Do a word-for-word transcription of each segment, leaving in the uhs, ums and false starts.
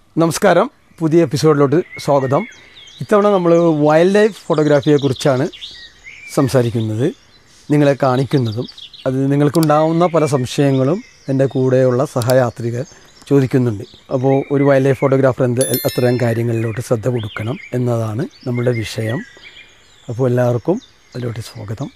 നമസ്കാരം, പുതിയ എപ്പിസോഡിലോട്ട് സ്വാഗതം. ഇത്തവണ നമ്മൾ വൈൽഡ് ലൈഫ് ഫോട്ടോഗ്രാഫിയെക്കുറിച്ചാണ് സംസാരിക്കുന്നത്, നിങ്ങളെ കാണിക്കുന്നതും. അത് നിങ്ങൾക്കുണ്ടാവുന്ന പല സംശയങ്ങളും എൻ്റെ കൂടെയുള്ള സഹയാത്രികർ ചോദിക്കുന്നുണ്ട്. അപ്പോൾ ഒരു വൈൽഡ് ലൈഫ് ഫോട്ടോഗ്രാഫർ എന്ത് അത്തരം കാര്യങ്ങളിലോട്ട് ശ്രദ്ധ കൊടുക്കണം എന്നതാണ് നമ്മുടെ വിഷയം. അപ്പോൾ എല്ലാവർക്കും അതിലോട്ട് സ്വാഗതം.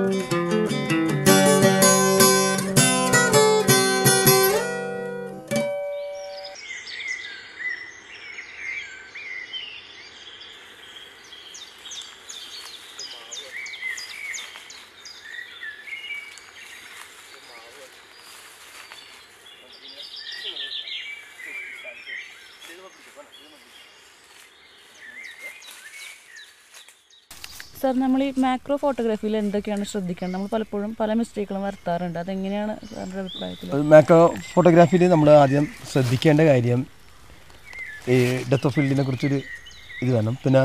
സാർ, നമ്മൾ ഈ മാക്രോ ഫോട്ടോഗ്രാഫിയിൽ എന്തൊക്കെയാണ് ശ്രദ്ധിക്കേണ്ടത്? നമ്മൾ പലപ്പോഴും പല മിസ്റ്റേക്കുകളും വരുത്താറുണ്ട്. അതെങ്ങനെയാണ് സാറിൻ്റെ അഭിപ്രായത്തിൽ? മാക്രോ ഫോട്ടോഗ്രാഫിയിൽ നമ്മൾ ആദ്യം ശ്രദ്ധിക്കേണ്ട കാര്യം ഈ ഡെപ്ത് ഓഫ് ഫീൽഡിനെ കുറിച്ചൊരു ഇത് വേണം. പിന്നെ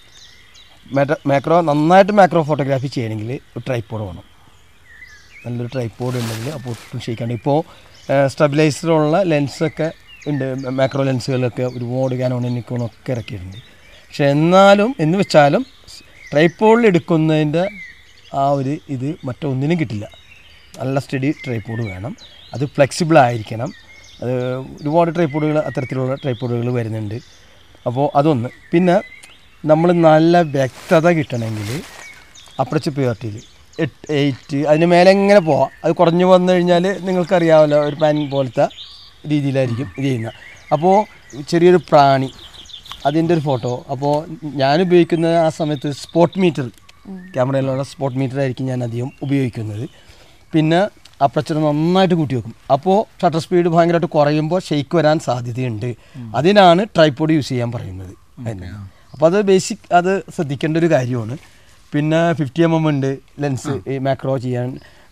മാക്രോ നന്നായിട്ട് മാക്രോ ഫോട്ടോഗ്രാഫി ചെയ്യണമെങ്കിൽ ഒരു ട്രൈപ്പോഡ് വേണം. നല്ലൊരു ട്രൈപ്പോഡ് ഉണ്ടെങ്കിൽ അപ്പോൾ ഒട്ടും ക്ഷയിക്കാണ്ട്. ഇപ്പോൾ സ്റ്റെബിലൈസറുള്ള ലെൻസൊക്കെ ഉണ്ട്, മാക്രോ ലെൻസുകളൊക്കെ ഒരുപാട് കാനോണും നിക്കോണൊക്കെ ഇറക്കിയിട്ടുണ്ട്. പക്ഷെ എന്നാലും എന്ന് വെച്ചാലും ട്രൈപ്പോഡിൽ എടുക്കുന്നതിൻ്റെ ആ ഒരു ഇത് മറ്റൊന്നിനും കിട്ടില്ല. നല്ല സ്റ്റഡി ട്രൈപ്പോഡ് വേണം, അത് ഫ്ലെക്സിബിൾ ആയിരിക്കണം. അത് ഒരുപാട് ട്രൈപ്പോഡുകൾ അത്തരത്തിലുള്ള ട്രൈപ്പോഡുകൾ വരുന്നുണ്ട്. അപ്പോൾ അതൊന്ന്. പിന്നെ നമ്മൾ നല്ല വ്യക്തത കിട്ടണമെങ്കിൽ അപ്രച്ച് പ്രിയോറിറ്റിയിൽ എട്ട് എയ്റ്റ് അതിന് മേലെ എങ്ങനെ പോവാം. അത് കുറഞ്ഞു വന്നു കഴിഞ്ഞാൽ നിങ്ങൾക്കറിയാമല്ലോ, ഒരു പാൻ പോലത്തെ രീതിയിലായിരിക്കും ഇത് ചെയ്യുന്നത്. അപ്പോൾ ചെറിയൊരു പ്രാണി അതിൻ്റെ ഒരു ഫോട്ടോ. അപ്പോൾ ഞാൻ ഉപയോഗിക്കുന്നത് ആ സമയത്ത് സ്പോട്ട് മീറ്റർ, ക്യാമറയിലുള്ള സ്പോട്ട് മീറ്റർ ആയിരിക്കും ഞാൻ അധികം ഉപയോഗിക്കുന്നത്. പിന്നെ അപ്പച്ചർ നന്നായിട്ട് കൂട്ടി വെക്കും. അപ്പോൾ ഷട്ടർ സ്പീഡ് ഭയങ്കരമായിട്ട് കുറയുമ്പോൾ ഷെയ്ക്ക് വരാൻ സാധ്യതയുണ്ട്. അതിനാണ് ട്രൈപ്പോഡ് യൂസ് ചെയ്യാൻ പറയുന്നത്. അപ്പോൾ അത് ബേസിക്, അത് ശ്രദ്ധിക്കേണ്ട ഒരു കാര്യമാണ്. പിന്നെ ഫിഫ്റ്റി എം എം ഉണ്ട് ലെൻസ് ഈ മാക്രോ ചെയ്യാൻ.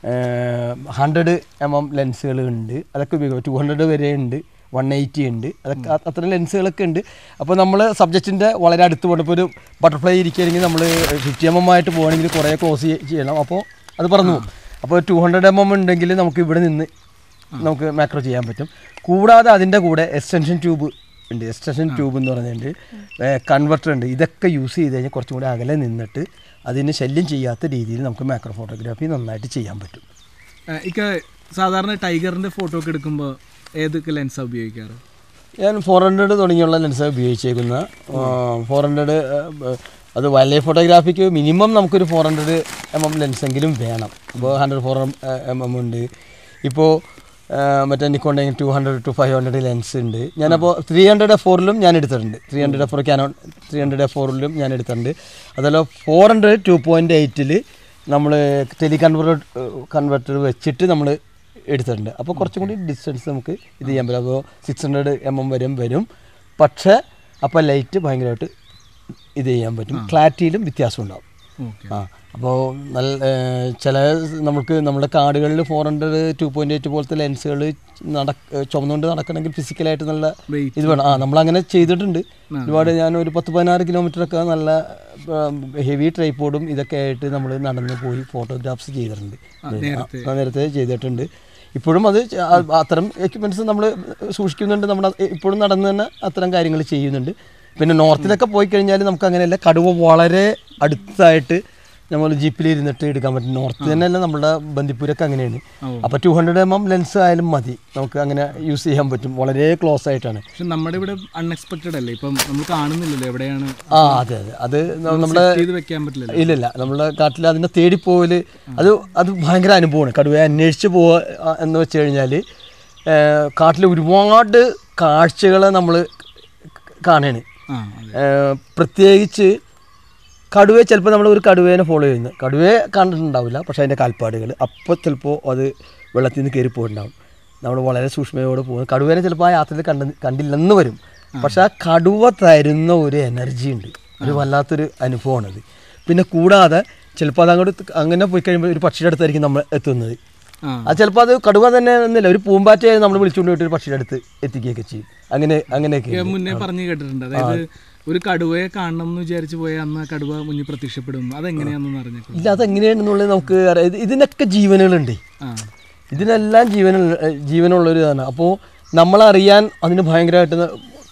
ഹൺഡ്രഡ് എം എം ലെൻസുകൾ ഉണ്ട്, അതൊക്കെ ഉപയോഗിക്കും. ടു ഹൺഡ്രഡ് വരെ ഉണ്ട്, വൺ എയ്റ്റി ഉണ്ട്, അതൊക്കെ അത്തരം ലെൻസുകളൊക്കെ ഉണ്ട്. അപ്പോൾ നമ്മൾ സബ്ജക്റ്റിൻ്റെ വളരെ അടുത്ത് പോകണം. ഇപ്പോൾ ഒരു ബട്ടർഫ്ലൈ ഇരിക്കുകയാണെങ്കിൽ നമ്മൾ ഫിഫ്റ്റി എം എം ആയിട്ട് പോകണമെങ്കിൽ കുറേ ക്ലോസ് ചെയ്യണം. അപ്പോൾ അത് പറഞ്ഞു പോകും. അപ്പോൾ ടു ഹൺഡ്രഡ് എം എം ഉണ്ടെങ്കിൽ നമുക്ക് ഇവിടെ നിന്ന് നമുക്ക് മാക്രോ ചെയ്യാൻ പറ്റും. കൂടാതെ അതിൻ്റെ കൂടെ എക്സ്റ്റൻഷൻ ട്യൂബ് ഉണ്ട്. എക്സ്റ്റൻഷൻ ട്യൂബ് എന്ന് പറഞ്ഞിട്ട് കൺവെർട്ടർ ഉണ്ട്. ഇതൊക്കെ യൂസ് ചെയ്ത് കഴിഞ്ഞാൽ കുറച്ചും കൂടി അകലെ നിന്നിട്ട് അതിന് ശല്യം ചെയ്യാത്ത രീതിയിൽ നമുക്ക് മാക്രോ ഫോട്ടോഗ്രാഫി നന്നായിട്ട് ചെയ്യാൻ പറ്റും. ഇക്ക സാധാരണ ടൈഗറിൻ്റെ ഫോട്ടോ ഒക്കെ എടുക്കുമ്പോൾ ഏതൊക്കെ ലെൻസാണ് ഉപയോഗിക്കാറ്? ഞാൻ ഫോർ ഹൺഡ്രഡ് തുടങ്ങിയുള്ള ലെൻസാണ് ഉപയോഗിച്ചേക്കുന്ന. ഫോർ ഹൺഡ്രഡ് അത് വൈൽഡ് ലൈഫ് ഫോട്ടോഗ്രാഫിക്ക് മിനിമം നമുക്കൊരു ഫോർ ഹൺഡ്രഡ് എം എം ലെൻസെങ്കിലും വേണം. അപ്പോൾ ഹൺഡ്രഡ് ഫോർ എം എം ഉണ്ട്. ഇപ്പോൾ മറ്റേ നിക്കോണിൻ്റെ two hundred two five hundred lens ഉണ്ട്. ഞാനപ്പോൾ ത്രീ ഹൺഡ്രഡ് എഫ് ഫോറിലും ഞാൻ എടുത്തിട്ടുണ്ട്. Three hundred F four Canon three hundred F ഫോറിലും ഞാൻ എടുത്തിട്ടുണ്ട്. അതല്ല ഫോർ ഹൺഡ്രഡ് ടു പോയിൻറ്റ് എയ്റ്റിൽ നമ്മൾ ടെലി കൺവെർട്ടർ കൺവെർട്ടർ വെച്ചിട്ട് നമ്മൾ എടുത്തിട്ടുണ്ട്. അപ്പോൾ കുറച്ചും കൂടി ഡിസ്റ്റൻസ് നമുക്ക് ഇത് ചെയ്യാൻ പറ്റും. അപ്പോൾ സിക്സ് ഹൺഡ്രഡ് എം എം വരും വരും പക്ഷേ അപ്പോൾ ലൈറ്റ് ഭയങ്കരമായിട്ട് ഇത് ചെയ്യാൻ പറ്റും. ക്ലാരിറ്റിയിലും വ്യത്യാസം ഉണ്ടാവും. ആ അപ്പോൾ നല്ല ചില നമുക്ക് നമ്മുടെ കാടുകളിൽ four hundred two point eight പോലത്തെ ലെൻസുകൾ നട ചുമന്നുകൊണ്ട് നടക്കണമെങ്കിൽ ഫിസിക്കലായിട്ട് നല്ല ഇത് വേണം. ആ നമ്മളങ്ങനെ ചെയ്തിട്ടുണ്ട് ഒരുപാട്. ഞാൻ ഒരു പത്ത് പതിനാറ് കിലോമീറ്ററൊക്കെ നല്ല ഹെവി ട്രൈപ്പോഡും ഇതൊക്കെ ആയിട്ട് നമ്മൾ നടന്ന് പോയി ഫോട്ടോഗ്രാഫ്സ് ചെയ്തിട്ടുണ്ട്, നേരത്തെ ചെയ്തിട്ടുണ്ട്. ഇപ്പോഴും അത് അത്തരം എക്യുപ്മെൻറ്റ്സ് നമ്മൾ സൂക്ഷിക്കുന്നുണ്ട്. നമ്മൾ ഇപ്പോഴും നടന്ന് തന്നെ അത്തരം കാര്യങ്ങൾ ചെയ്യുന്നുണ്ട്. പിന്നെ നോർത്തിലൊക്കെ പോയി കഴിഞ്ഞാൽ നമുക്ക് അങ്ങനെയല്ല, കടുവ വളരെ അടുത്തായിട്ട് നമ്മൾ ജീപ്പിൽ ഇരുന്നിട്ട് എടുക്കാൻ പറ്റും. നോർത്ത് തന്നെയല്ല, നമ്മുടെ ബന്ദിപ്പൂരൊക്കെ അങ്ങനെയാണ്. അപ്പോൾ two hundred M M lens ആയാലും മതി, നമുക്ക് അങ്ങനെ യൂസ് ചെയ്യാൻ പറ്റും. വളരെ ക്ലോസ് ആയിട്ടാണ്. പക്ഷെ നമ്മുടെ ഇവിടെ അൺഎക്സ്പെക്റ്റഡ് അല്ലേ, ഇപ്പം നമ്മൾ കാണുന്നില്ലല്ലോ എവിടെയാണ്. ആ അതെ അതെ, അത് നമ്മുടെ വെക്കാൻ പറ്റില്ല. ഇല്ലില്ല, നമ്മുടെ കാട്ടിൽ അതിനെ തേടിപ്പോവല് അത് അത് ഭയങ്കര അനുഭവമാണ്. കടുവയെ അന്വേഷിച്ച് പോവുക എന്ന് വെച്ച് കഴിഞ്ഞാൽ കാട്ടിൽ ഒരുപാട് കാഴ്ചകളെ നമ്മൾ കാണുകയാണ്. പ്രത്യേകിച്ച് കടുവയെ ചിലപ്പോൾ നമ്മൾ ഒരു കടുവേനെ ഫോളോ ചെയ്യുന്നത്, കടുവയെ കണ്ടിട്ടുണ്ടാവില്ല, പക്ഷേ അതിൻ്റെ കാൽപ്പാടുകൾ അപ്പോൾ ചിലപ്പോൾ അത് വെള്ളത്തിൽ നിന്ന് കയറി പോയിട്ടുണ്ടാവും. നമ്മൾ വളരെ സൂക്ഷ്മയോടെ പോകുന്നത്. കടുവേനെ ചിലപ്പോൾ ആ യാത്രയിൽ കണ്ട് കണ്ടില്ലെന്ന് വരും, പക്ഷെ ആ കടുവ തരുന്ന ഒരു എനർജി ഉണ്ട്, ഒരു വല്ലാത്തൊരു അനുഭവമാണത്. പിന്നെ കൂടാതെ ചിലപ്പോൾ അത് അങ്ങോട്ട് അങ്ങനെ പോയി കഴിയുമ്പോൾ ഒരു പക്ഷിയുടെ അടുത്തായിരിക്കും നമ്മൾ എത്തുന്നത്. അത് ചിലപ്പോൾ അത് കടുവ തന്നെ എന്നില്ല, ഒരു പൂമ്പാറ്റയെ നമ്മൾ വിളിച്ചുകൊണ്ട് പോയിട്ട് ഒരു പക്ഷിയുടെ അടുത്ത് എത്തിക്കുകയൊക്കെ ചെയ്യും. അങ്ങനെ അങ്ങനെയൊക്കെ മുന്നേ പറഞ്ഞു കേട്ടിട്ടുണ്ട്. അതായത് ഒരു കടുവയെ കാണണം എന്ന് വിചാരിച്ച് പോയാൽ അന്ന് കടുവ മുന്നിൽ പ്രത്യക്ഷപ്പെടുന്നു. അതെങ്ങനെയാണെന്ന് അറിഞ്ഞു ഇല്ല, അതെങ്ങനെയാണെന്നുള്ളത് നമുക്ക് അറിയാം. ഇതിനൊക്കെ ജീവനുകളുണ്ട്, ഇതിനെല്ലാം ജീവനുള്ള ജീവനുള്ളൊരു ഇതാണ്. അപ്പോൾ നമ്മളറിയാൻ അതിന് ഭയങ്കരമായിട്ട്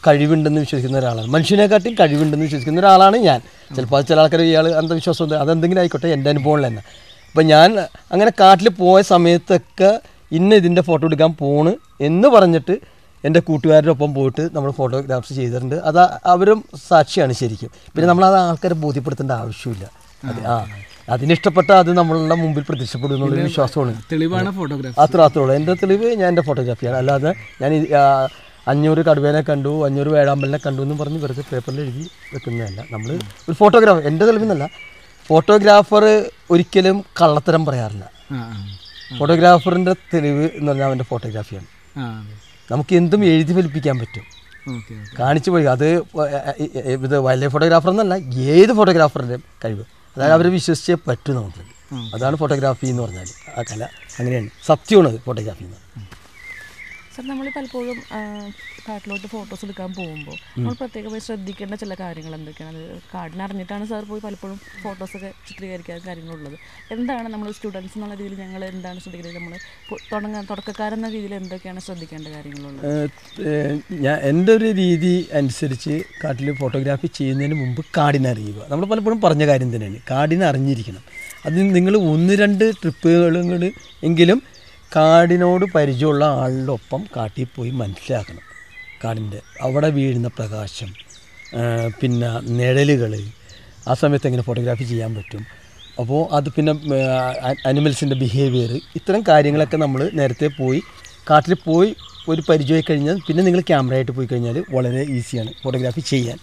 കഴിവുണ്ടെന്ന് വിശ്വസിക്കുന്ന ഒരാളാണ്. മനുഷ്യനെക്കാട്ടിയും കഴിവുണ്ടെന്ന് വിശ്വസിക്കുന്ന ഒരാളാണ് ഞാൻ. ചിലപ്പോൾ അത് ചില ആൾക്കാർ ഇയാൾ അന്ധവിശ്വാസം ഉണ്ട്, അതെന്തെങ്കിലും ആയിക്കോട്ടെ, എൻ്റെ അനുഭവങ്ങളിൽ തന്നെ. അപ്പം ഞാൻ അങ്ങനെ കാട്ടിൽ പോയ സമയത്തൊക്കെ ഇന്ന ഇതിൻ്റെ ഫോട്ടോ എടുക്കാൻ പോണ് എന്ന് പറഞ്ഞിട്ട് എൻ്റെ കൂട്ടുകാരുടെ ഒപ്പം പോയിട്ട് നമ്മൾ ഫോട്ടോഗ്രാഫ്സ് ചെയ്തിട്ടുണ്ട്. അത് അവരും സാക്ഷിയാണ് ശരിക്കും. പിന്നെ നമ്മളത് ആൾക്കാരെ ബോധ്യപ്പെടുത്തേണ്ട ആവശ്യമില്ല. അത് ആ അതിനിഷ്ടപ്പെട്ട അത് നമ്മളുടെ മുമ്പിൽ പ്രത്യക്ഷപ്പെടും എന്നുള്ളൊരു വിശ്വാസമാണ്. തെളിവാണ് ഫോട്ടോഗ്രാഫി. അത്ര അത്രേ ഉള്ളൂ. എൻ്റെ തെളിവ് ഞാൻ എൻ്റെ ഫോട്ടോഗ്രാഫിയാണ്. അല്ലാതെ ഞാൻ അഞ്ഞൂറ് കടുവേനെ കണ്ടു, അഞ്ഞൂറ് വേഴാമ്പലിനെ കണ്ടു എന്നും പറഞ്ഞ് വെറുതെ പേപ്പറിൽ എഴുതി വെക്കുന്നതല്ല. നമ്മൾ ഒരു ഫോട്ടോഗ്രാഫർ, എൻ്റെ തെളിവെന്നല്ല, ഫോട്ടോഗ്രാഫർ ഒരിക്കലും കള്ളത്തരം പറയാറില്ല. ഫോട്ടോഗ്രാഫറിൻ്റെ തെളിവ് എന്ന് പറഞ്ഞാൽ അവൻ്റെ ഫോട്ടോഗ്രാഫിയാണ്. നമുക്ക് എന്തും എഴുതി ഫലിപ്പിക്കാൻ പറ്റും, കാണിച്ചു പോയി. അത് ഇത് വൈൽഡ് ലൈഫ് ഫോട്ടോഗ്രാഫർ എന്നല്ല, ഏത് ഫോട്ടോഗ്രാഫറിൻ്റെയും കഴിവ്. അതായത് അവരെ വിശ്വസിച്ചേ പറ്റും നമുക്ക്. അതാണ് ഫോട്ടോഗ്രാഫി എന്ന് പറഞ്ഞാൽ. ആ കല അങ്ങനെയാണ്, സത്യമാണ് ഫോട്ടോഗ്രാഫി എന്ന്. സാർ, നമ്മൾ പലപ്പോഴും കാട്ടിലോട്ട് ഫോട്ടോസ് എടുക്കാൻ പോകുമ്പോൾ നമ്മൾ പ്രത്യേകമായി ശ്രദ്ധിക്കേണ്ട ചില കാര്യങ്ങൾ എന്തൊക്കെയാണ്? അത് കാടിനറിഞ്ഞിട്ടാണ് സാർ പോയി പലപ്പോഴും ഫോട്ടോസൊക്കെ ചിത്രീകരിക്കാൻ കാര്യങ്ങളുള്ളത്. എന്താണ് നമ്മൾ സ്റ്റുഡൻസ് എന്നുള്ള രീതിയിൽ ഞങ്ങൾ എന്താണ് ശ്രദ്ധിക്കുന്നത്? നമ്മൾ തുടങ്ങാൻ തുടക്കക്കാരെന്ന രീതിയിൽ എന്തൊക്കെയാണ് ശ്രദ്ധിക്കേണ്ട കാര്യങ്ങളുള്ളത്? ഞാൻ എൻ്റെ ഒരു രീതി അനുസരിച്ച് കാട്ടിൽ ഫോട്ടോഗ്രാഫി ചെയ്യുന്നതിന് മുമ്പ് കാടിനറിയുക. നമ്മൾ പലപ്പോഴും പറഞ്ഞ കാര്യം തന്നെയാണ്, കാടിനെ അറിഞ്ഞിരിക്കണം. അതിന് നിങ്ങൾ ഒന്ന് രണ്ട് ട്രിപ്പുകൾ എങ്കിലും കാടിനോട് പരിചയമുള്ള ആളുടെ ഒപ്പം കാട്ടിൽ പോയി മനസ്സിലാക്കണം. കാടിൻ്റെ അവിടെ വീഴുന്ന പ്രകാശം, പിന്നെ നിഴലുകൾ, ആ സമയത്ത് എങ്ങനെ ഫോട്ടോഗ്രാഫി ചെയ്യാൻ പറ്റും. അപ്പോൾ അത് പിന്നെ അനിമൽസിൻ്റെ ബിഹേവിയർ, ഇത്തരം കാര്യങ്ങളൊക്കെ നമ്മൾ നേരത്തെ പോയി കാട്ടിൽ പോയി ഒരു പരിചയമായി കഴിഞ്ഞാൽ പിന്നെ നിങ്ങൾ ക്യാമറയായിട്ട് പോയി കഴിഞ്ഞാൽ വളരെ ഈസിയാണ് ഫോട്ടോഗ്രാഫി ചെയ്യാൻ.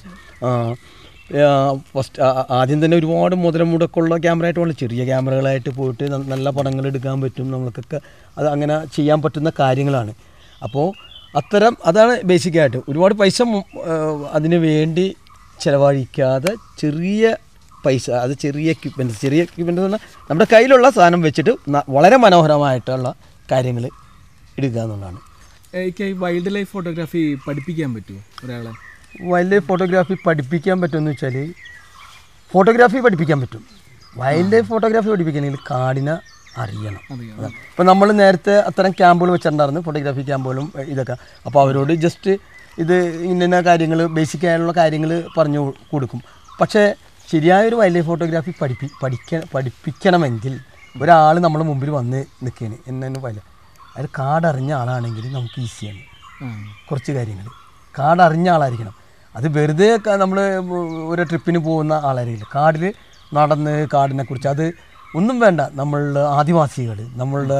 ഫസ്റ്റ് ആദ്യം തന്നെ ഒരുപാട് മുതല മുടക്കമുള്ള ക്യാമറ ആയിട്ട് വേണം, ചെറിയ ക്യാമറകളായിട്ട് പോയിട്ട് നല്ല പടങ്ങൾ എടുക്കാൻ പറ്റും. നമുക്കൊക്കെ അത് അങ്ങനെ ചെയ്യാൻ പറ്റുന്ന കാര്യങ്ങളാണ്. അപ്പോൾ അത്തരം അതാണ് ബേസിക്കായിട്ട്. ഒരുപാട് പൈസ അതിന് വേണ്ടി ചിലവഴിക്കാതെ ചെറിയ പൈസ, അത് ചെറിയ എക്യുപ്മെൻറ്റ് ചെറിയ എക്യുപ്മെൻറ്റ് എന്ന് പറഞ്ഞാൽ നമ്മുടെ കയ്യിലുള്ള സാധനം വെച്ചിട്ട് വളരെ മനോഹരമായിട്ടുള്ള കാര്യങ്ങൾ എടുക്കുക എന്നുള്ളതാണ്. എനിക്ക് ഈ വൈൽഡ് ലൈഫ് ഫോട്ടോഗ്രാഫി പഠിപ്പിക്കാൻ പറ്റുമോ ഒരാളെ? വൈൽഡ് ലൈഫ് ഫോട്ടോഗ്രാഫി പഠിപ്പിക്കാൻ പറ്റുമെന്ന് വെച്ചാൽ ഫോട്ടോഗ്രാഫി പഠിപ്പിക്കാൻ പറ്റും. വൈൽഡ് ലൈഫ് ഫോട്ടോഗ്രാഫി പഠിപ്പിക്കണമെങ്കിൽ കാടിനെ അറിയണം. ഇപ്പം നമ്മൾ നേരത്തെ അത്തരം ക്യാമ്പുകൾ വെച്ചിട്ടുണ്ടായിരുന്നു, ഫോട്ടോഗ്രാഫി ക്യാമ്പുകളും ഇതൊക്കെ. അപ്പോൾ അവരോട് ജസ്റ്റ് ഇത് ഇന്ന കാര്യങ്ങൾ ബേസിക് ആയിട്ടുള്ള കാര്യങ്ങൾ പറഞ്ഞു കൊടുക്കും. പക്ഷേ ശരിയായൊരു വൈൽഡ് ലൈഫ് ഫോട്ടോഗ്രാഫി പഠിപ്പി പഠിക്ക പഠിപ്പിക്കണമെങ്കിൽ ഒരാൾ നമ്മുടെ മുമ്പിൽ വന്ന് നിൽക്കുകയാണ് എന്നു വൈൽഡ്, അയാൾ കാടറിഞ്ഞ ആളാണെങ്കിൽ നമുക്ക് ഈസിയാണ് കുറച്ച് കാര്യങ്ങൾ. കാടറിഞ്ഞ ആളായിരിക്കണം. അത് വെറുതെ നമ്മൾ ഒരു ട്രിപ്പിന് പോകുന്ന ആളായിരിക്കില്ല. കാടിൽ നടന്ന് കാടിനെക്കുറിച്ച് അത് ഒന്നും വേണ്ട, നമ്മളുടെ ആദിവാസികൾ, നമ്മളുടെ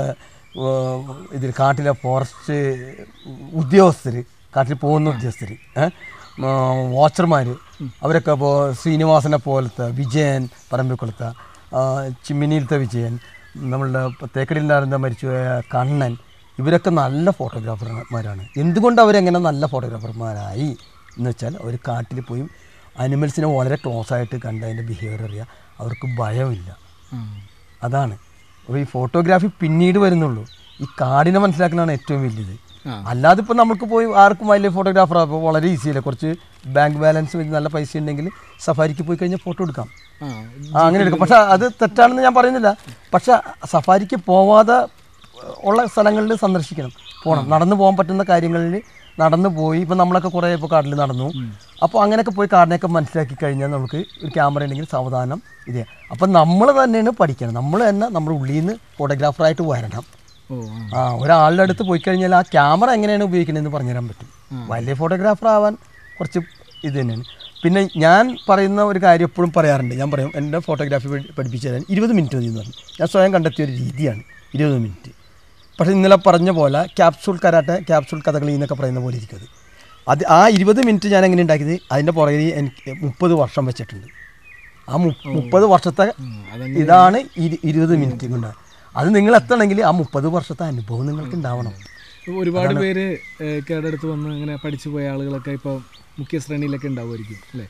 ഇതിൽ കാട്ടിലെ ഫോറസ്റ്റ് ഉദ്യോഗസ്ഥർ, കാട്ടിൽ പോകുന്ന ഉദ്യോഗസ്ഥർ, വാച്ചർമാർ, അവരൊക്കെ ഇപ്പോൾ ശ്രീനിവാസനെ പോലത്തെ വിജയൻ പറമ്പിക്കുളത്തെ, ചിമ്മിനിയിലത്തെ വിജയൻ, നമ്മളുടെ തേക്കടിയിലുണ്ടായിരുന്ന മരിച്ചുപോയ കണ്ണൻ, ഇവരൊക്കെ നല്ല ഫോട്ടോഗ്രാഫർമാരാണ്. എന്തുകൊണ്ട് അവരെങ്ങനെ നല്ല ഫോട്ടോഗ്രാഫർമാരായി എന്ന് വെച്ചാൽ അവർ കാട്ടിൽ പോയി അനിമൽസിനെ വളരെ ക്ലോസ് ആയിട്ട് കണ്ട് അതിൻ്റെ ബിഹേവിയർ അറിയാം. അവർക്ക് ഭയമില്ല. അതാണ്. അപ്പോൾ ഈ ഫോട്ടോഗ്രാഫി പിന്നീട് വരുന്നുള്ളൂ. ഈ കാടിനെ മനസ്സിലാക്കലാണ് ഏറ്റവും വലിയത്. അല്ലാതെ ഇപ്പോൾ നമുക്ക് പോയി ആർക്കും വലിയ ഫോട്ടോഗ്രാഫർ അപ്പോൾ വളരെ ഈസിയല്ലേ. കുറച്ച് ബാങ്ക് ബാലൻസ് വെച്ച് നല്ല പൈസ ഉണ്ടെങ്കിൽ സഫാരിക്ക് പോയി കഴിഞ്ഞാൽ ഫോട്ടോ എടുക്കാം. ആ അങ്ങനെ എടുക്കാം. പക്ഷേ അത് തെറ്റാണെന്ന് ഞാൻ പറയുന്നില്ല. പക്ഷേ സഫാരിക്ക് പോവാതെ ഉള്ള സ്ഥലങ്ങളിൽ സന്ദർശിക്കണം, പോകണം. നടന്നു പോകാൻ പറ്റുന്ന കാര്യങ്ങളിൽ നടന്നു പോയി. ഇപ്പോൾ നമ്മളൊക്കെ കുറേ ഇപ്പോൾ കാട്ടിൽ നടന്നു. അപ്പോൾ അങ്ങനെയൊക്കെ പോയി കാടിനെയൊക്കെ മനസ്സിലാക്കി കഴിഞ്ഞാൽ നമുക്ക് ഒരു ക്യാമറ ഉണ്ടെങ്കിൽ സാവധാനം ഇതേ. അപ്പം നമ്മൾ തന്നെയാണ് പഠിക്കണം. നമ്മൾ തന്നെ നമ്മുടെ ഉള്ളിൽ നിന്ന് ഫോട്ടോഗ്രാഫറായിട്ട് വരണം. ആ ഒരാളുടെ അടുത്ത് പോയി കഴിഞ്ഞാൽ ആ ക്യാമറ എങ്ങനെയാണ് ഉപയോഗിക്കണമെന്ന് പറഞ്ഞുതരാൻ പറ്റും. വലിയ ഫോട്ടോഗ്രാഫർ ആവാൻ കുറച്ച് ഇത് തന്നെയാണ്. പിന്നെ ഞാൻ പറയുന്ന ഒരു കാര്യം എപ്പോഴും പറയാറുണ്ട്. ഞാൻ പറയും എൻ്റെ ഫോട്ടോഗ്രാഫി പഠിപ്പിച്ചു തരാൻ ഇരുപത് മിനിറ്റ് മതി എന്ന് പറഞ്ഞു. ഞാൻ സ്വയം കണ്ടെത്തിയ ഒരു രീതിയാണ് ഇരുപത് മിനിറ്റ്. പക്ഷേ ഇന്നലെ പറഞ്ഞ പോലെ ക്യാപ്സൂൾ കരാട്ടെ, ക്യാപ്സൂൾ കഥകളി എന്നൊക്കെ പറയുന്ന പോലെ ഇരിക്കുന്നത്. അത് ആ ഇരുപത് മിനിറ്റ് ഞാൻ എങ്ങനെ ഉണ്ടാക്കിയത്, അതിൻ്റെ പുറകിൽ എനിക്ക് മുപ്പത് വർഷം വെച്ചിട്ടുണ്ട്. ആ മു മുപ്പത് വർഷത്തെ ഇതാണ് ഇരുപത് മിനിറ്റ് കൊണ്ട്. അത് നിങ്ങൾ എത്തണമെങ്കിൽ ആ മുപ്പത് വർഷത്തെ അനുഭവം നിങ്ങൾക്ക് ഉണ്ടാവണം. ഒരുപാട് പേര് കേടെടുത്ത് വന്ന് ഇങ്ങനെ പഠിച്ചു പോയ ആളുകളൊക്കെ ഇപ്പോൾ മുഖ്യ ശ്രേണിയിലൊക്കെ ഉണ്ടാവുമായിരിക്കും അല്ലേ?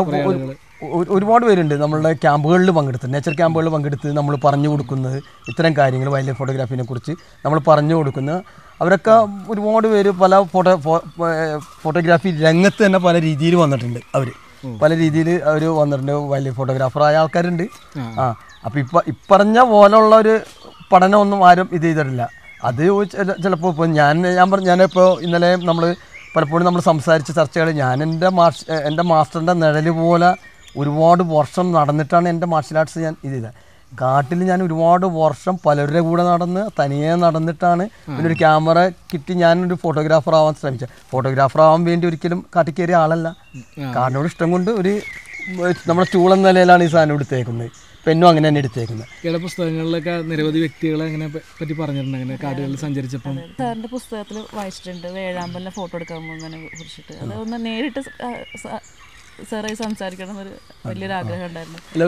ഒരുപാട് പേരുണ്ട് നമ്മളുടെ ക്യാമ്പുകളിൽ പങ്കെടുത്ത്, നേച്ചർ ക്യാമ്പുകളിൽ പങ്കെടുത്ത് നമ്മൾ പറഞ്ഞു കൊടുക്കുന്നത് ഇത്തരം കാര്യങ്ങൾ വൈൽഡ് ലൈഫ് ഫോട്ടോഗ്രാഫിനെ കുറിച്ച് നമ്മൾ പറഞ്ഞു കൊടുക്കുന്ന അവരൊക്കെ ഒരുപാട് പേര് പല ഫോട്ടോ ഫോട്ടോഗ്രാഫി രംഗത്ത് തന്നെ പല രീതിയിൽ വന്നിട്ടുണ്ട്. അവർ പല രീതിയിൽ അവർ വന്നിട്ടുണ്ട്. വൈൽഡ് ലൈഫ് ഫോട്ടോഗ്രാഫറായ ആൾക്കാരുണ്ട്. ആ അപ്പോൾ ഇപ്പം ഇപ്പറഞ്ഞ പോലുള്ള ഒരു പഠനമൊന്നും ആരും ഇത് ചെയ്തിട്ടില്ല. അത് ചിലപ്പോൾ ഇപ്പോൾ ഞാൻ ഞാൻ പറഞ്ഞു ഞാനിപ്പോൾ ഇന്നലെ നമ്മൾ പലപ്പോഴും നമ്മൾ സംസാരിച്ച ചർച്ചകൾ ഞാൻ എൻ്റെ മാർഷ എൻ്റെ മാസ്റ്ററിൻ്റെ നിഴൽ പോലെ ഒരുപാട് വർഷം നടന്നിട്ടാണ് എൻ്റെ മാർഷൽ ആർട്സ് ഞാൻ ഇത് ചെയ്തത്. കാട്ടിൽ ഞാൻ ഒരുപാട് വർഷം പലരുടെ കൂടെ നടന്ന് തനിയെ നടന്നിട്ടാണ് ഒരു ക്യാമറ കിട്ടി ഞാനൊരു ഫോട്ടോഗ്രാഫർ ആവാൻ ശ്രമിച്ചത്. ഫോട്ടോഗ്രാഫർ ആവാൻ വേണ്ടി ഒരിക്കലും കാട്ടിൽ കയറിയ ആളല്ല. കാടിനോട് ഇഷ്ടം കൊണ്ട് ഒരു നമ്മുടെ സ്റ്റൂൾ എന്ന നിലയിലാണ് ഈ സാധനം എടുത്തേക്കുന്നത്. പെന്നും അങ്ങനെ തന്നെ എടുത്തേക്കുന്നത്. ചില പുസ്തകങ്ങളിലൊക്കെ നിരവധി വ്യക്തികളെ അങ്ങനെ പറ്റി പറഞ്ഞിട്ടുണ്ട്, അങ്ങനെ കാടുകളിൽ സഞ്ചരിച്ചപ്പം. സാറിൻ്റെ പുസ്തകത്തിൽ വായിച്ചിട്ടുണ്ട് വേഴാമ്പലിനെ ഫോട്ടോ എടുക്കാൻ പോകുന്നതിനെ കുറിച്ചിട്ട്. അത് ഒന്ന് നേരിട്ട് സാറായി സംസാരിക്കണം എന്നൊരു വലിയൊരു ആഗ്രഹം ഉണ്ടായിരുന്നു. അല്ല,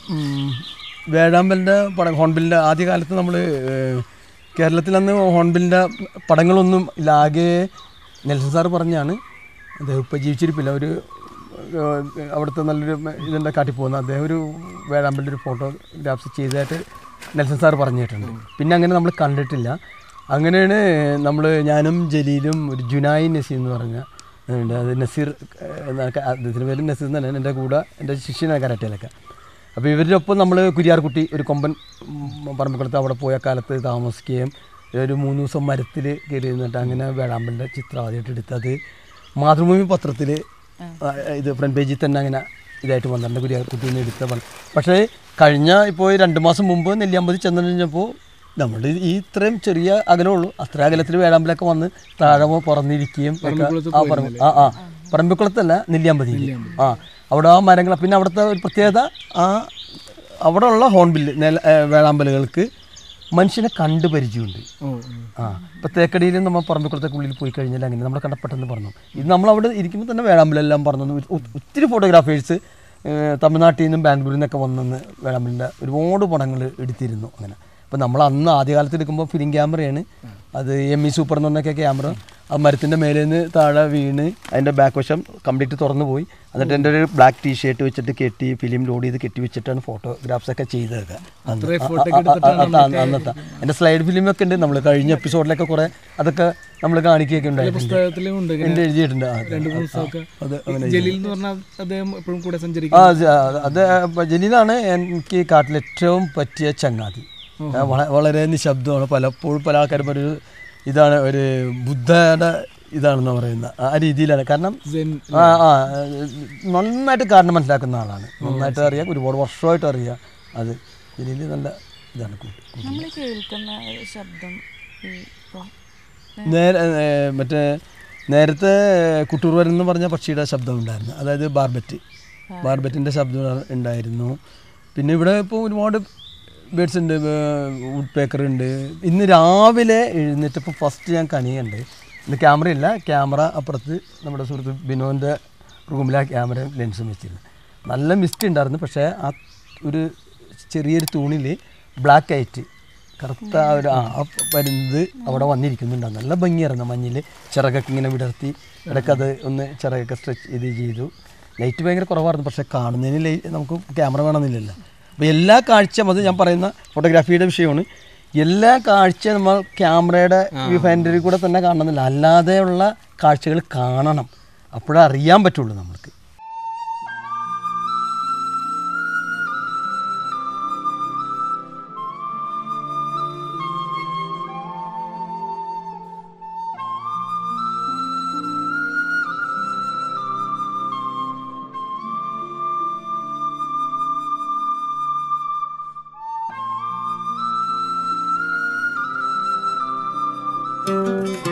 വേഴാമ്പലിൻ്റെ പടം ഹോൺബിലിൻ്റെ ആദ്യകാലത്ത് നമ്മൾ കേരളത്തിൽ അന്ന് ഹോൺബിലിൻ്റെ പടങ്ങളൊന്നും ഇല്ല. ആകെ നെൽസൺ സാറ് പറഞ്ഞാണ്, അദ്ദേഹം ഇപ്പോൾ ജീവിച്ചിരിപ്പില്ല, ഒരു അവിടുത്തെ നല്ലൊരു ഇതിൻ്റെ കാട്ടി പോകുന്ന അദ്ദേഹം ഒരു വേഴാമ്പലിൻ്റെ ഒരു ഫോട്ടോഗ്രാഫ്സ് ചെയ്തതായിട്ട് നെൽസൺ സാർ പറഞ്ഞിട്ടുണ്ട്. പിന്നെ അങ്ങനെ നമ്മൾ കണ്ടിട്ടില്ല. അങ്ങനെയാണ് നമ്മൾ ഞാനും ജലീലും ഒരു ജുനായി നസീർ എന്ന് പറഞ്ഞ ഉണ്ട്, അത് നസീർ അദ്ദേഹത്തിൻ്റെ പേര് നസീർ എന്ന് തന്നെയാണ്, എൻ്റെ കൂടെ എൻ്റെ ശിഷ്യനാണ് കരാട്ടയിലൊക്കെ. അപ്പോൾ ഇവരുടെ ഒപ്പം നമ്മൾ കുരിയാർകുട്ടി ഒരു കൊമ്പൻ പറമ്പിക്കുളത്ത് അവിടെ പോയ കാലത്ത് താമസിക്കുകയും ഒരു മൂന്ന് ദിവസം മരത്തിൽ കയറി നിന്നിട്ട് അങ്ങനെ വേഴാമ്പലിൻ്റെ ചിത്രം ആദ്യമായിട്ട് എടുത്തത് മാതൃഭൂമി പത്രത്തിൽ ഇത് ഫ്രണ്ട് പേജിൽ തന്നെ അങ്ങനെ ഇതായിട്ട് വന്നിട്ടുണ്ട്, കുരിയാർകുട്ടിയിൽ നിന്ന് എടുത്ത പണം. പക്ഷേ കഴിഞ്ഞ ഇപ്പോൾ രണ്ട് മാസം മുമ്പ് നെല്ലിയാമ്പതി ചെന്ന് കഴിഞ്ഞപ്പോൾ നമ്മൾ ഈ ഇത്രയും ചെറിയ അകലമുള്ളൂ, അത്ര അകലത്തിൽ വേഴാമ്പലൊക്കെ വന്ന് താഴെ പുറന്നിരിക്കുകയും ആ പറമ്പ് ആ ആ പറമ്പിക്കുളത്തല്ല നെല്ലിയാമ്പതിയിൽ ആ അവിടെ ആ മരങ്ങൾ. പിന്നെ അവിടുത്തെ ഒരു പ്രത്യേകത ആ അവിടെ ഉള്ള ഹോൺബില്ല് നെല വേഴാമ്പലുകൾക്ക് മനുഷ്യനെ കണ്ടു പരിചയമുണ്ട്. ആ ഇപ്പോൾ തേക്കടിയിലും നമ്മൾ പറമ്പിക്കുളത്തേക്ക് ഉള്ളിൽ പോയി കഴിഞ്ഞാൽ അങ്ങനെ നമ്മളെ കണ്ട പെട്ടെന്ന് പറഞ്ഞു. ഇത് നമ്മളവിടെ ഇരിക്കുമ്പോൾ തന്നെ വേഴാമ്പലെല്ലാം പറഞ്ഞു. ഒത്തിരി ഫോട്ടോഗ്രാഫേഴ്സ് തമിഴ്നാട്ടിൽ നിന്നും ബാംഗ്ലൂരിൽ നിന്നൊക്കെ വന്നെന്ന് വേഴാമ്പലിൻ്റെ ഒരുപാട് പടങ്ങൾ എടുത്തിരുന്നു. അങ്ങനെ അപ്പോൾ നമ്മൾ അന്ന് ആദ്യകാലത്ത് എടുക്കുമ്പോൾ ഫിലിം ക്യാമറയാണ്, അത് എം ഇ സൂപ്പർ എന്ന് പറഞ്ഞൊക്കെ ക്യാമറ. ആ മരത്തിൻ്റെ മേലെ നിന്ന് താഴെ വീണ് അതിൻ്റെ ബാക്ക് വശം കംപ്ലീറ്റ് തുറന്നു പോയി. എന്നിട്ട് എൻ്റെ ഒരു ബ്ലാക്ക് ടീ ഷർട്ട് വെച്ചിട്ട് കെട്ടി ഫിലിം ലോഡ് ചെയ്ത് കെട്ടി വെച്ചിട്ടാണ് ഫോട്ടോഗ്രാഫ്സ് ഒക്കെ ചെയ്തതൊക്കെ അന്നത്തെ. എൻ്റെ സ്ലൈഡ് ഫിലിമൊക്കെ ഉണ്ട്, നമ്മൾ കഴിഞ്ഞ എപ്പിസോഡിലൊക്കെ കുറേ അതൊക്കെ നമ്മൾ കാണിക്കുകയൊക്കെ ഉണ്ടായിട്ടുണ്ട്, എൻ്റെ എഴുതിയിട്ടുണ്ട്. ആ അത് ജലീലാണ് എനിക്ക് കാട്ടിൽ ഏറ്റവും പറ്റിയ ചങ്ങാതി. വളരെ നിശബ്ദമാണ്, പലപ്പോഴും പല ആൾക്കാരും ഒരു ഇതാണ് ഒരു ബുദ്ധയുടെ ഇതാണെന്ന് പറയുന്ന ആ രീതിയിലാണ്. കാരണം ആ ആ നന്നായിട്ട് കാരണം മനസ്സിലാക്കുന്ന ആളാണ്, നന്നായിട്ട് അറിയാം, ഒരുപാട് വർഷമായിട്ട് അറിയാം. അത് ജലീൽ നല്ല ഇതാണ്. നേരെ മറ്റേ നേരത്തെ കുട്ടൂർവരൻ എന്ന് പറഞ്ഞ പക്ഷിയുടെ ശബ്ദം ഉണ്ടായിരുന്നു, അതായത് ബാർബറ്റ് ബാർബറ്റിൻ്റെ ശബ്ദം ഉണ്ടായിരുന്നു. പിന്നെ ഇവിടെ ഇപ്പോൾ ഒരുപാട് ബേഡ്സ് ഉണ്ട്, വുഡ് പേക്കർ ഉണ്ട്. ഇന്ന് രാവിലെ എഴുന്നേറ്റപ്പോൾ ഫസ്റ്റ് ഞാൻ കണിയുണ്ട്. ഇന്ന് ക്യാമറയില്ല, ക്യാമറ അപ്പുറത്ത് നമ്മുടെ സുഹൃത്ത് ബിനോൻ്റെ റൂമിൽ ആ ക്യാമറയും ലെൻസും വെച്ചിരുന്നു. നല്ല മിസ്റ്റ് ഉണ്ടായിരുന്നു, പക്ഷേ ആ ഒരു ചെറിയൊരു തൂണിൽ ബ്ലാക്ക് ആയിട്ട് കറുത്ത ഒരു ആ വരുന്നത് അവിടെ വന്നിരിക്കുന്നുണ്ടാകും. നല്ല ഭംഗിയായിരുന്നു, മഞ്ഞിൽ ചിറകൊക്കെ ഇങ്ങനെ വിടർത്തി ഇടയ്ക്കത് ഒന്ന് ചിറകൊക്കെ സ്ട്രെച്ച് ഇത് ചെയ്തു. ലൈറ്റ് ഭയങ്കര കുറവായിരുന്നു, പക്ഷേ കാണുന്നതിന് ലൈറ്റ് നമുക്ക് ക്യാമറ വേണമെന്നില്ലല്ലോ. അപ്പോൾ എല്ലാ കാഴ്ചയും, അത് ഞാൻ പറയുന്ന ഫോട്ടോഗ്രാഫിയുടെ വിഷയമാണ്, എല്ലാ കാഴ്ചയും നമ്മൾ ക്യാമറയുടെ വ്യൂ ഫൈൻഡറിൽ കൂടെ തന്നെ കാണണമെന്നില്ല, അല്ലാതെയുള്ള കാഴ്ചകൾ കാണണം, അപ്പോഴേ അറിയാൻ പറ്റുള്ളൂ നമ്മൾക്ക്. Thank you.